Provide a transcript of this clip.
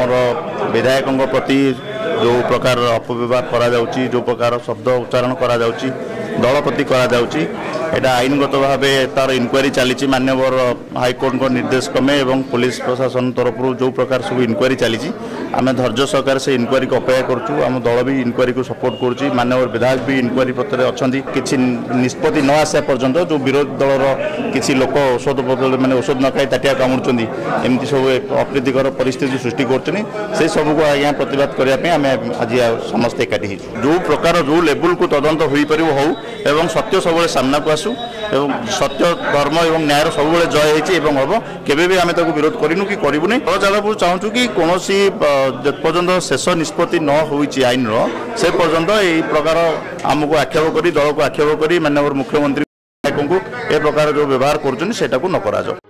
आमर विधायकों प्रति जो प्रकार अपव्यवहार करा जाउची, जो प्रकार शब्द उच्चारण करा जाउची, दल प्रति करा जाउची, एटा आईनगत भाव तार इनक्वारी चली माननीय हाईकोर्ट को निर्देश क्रमे एवं पुलिस प्रशासन तरफ जो प्रकार सब इनक्वारी चली आम धैर्य सहकार से इनक्वारी को अपेक्षा करुँ। आम दल भी इनक्वारी को सपोर्ट करुँच। माननीय विधायक भी इनक्वारी पत्र अच्छा किसी निष्पत्ति न आसा पर्यंत जो विरोधी दलर किसी लोक औषध बदल मैंने औषध न खाई ताटिया कामुड़ी एमती सब अप्रीतिकर परिस्थिति सृष्टि कर सबको आज्ञा प्रतिवाद करने आम आज समस्ते एकाठी जो प्रकार जो लेवल को तदंत हो पार हो सत्य सब सामना को आसू एवं सत्य धर्म एवं न्याय सब जय होती हम केवे भी आम विरोध करूँ कि करूँ नहीं जगह चाहूँ कि कौन पर्यटन शेष निष्पत्ति न हो आईन से पर्यंत यही प्रकार आमको आक्षेप कर दल को आक्षेप कर माननीय मुख्यमंत्री को ए प्रकार जो व्यवहार कर न करा।